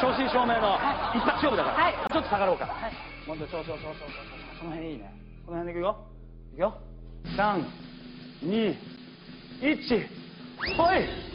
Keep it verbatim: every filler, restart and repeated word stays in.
正真正銘の一発勝負だから、 はい、 ちょっと下がろうか。 はい、 もうちょ、そうそうそうそう、その辺いいね。この辺でいくよ。いくよ。さん、に、いち、ほい。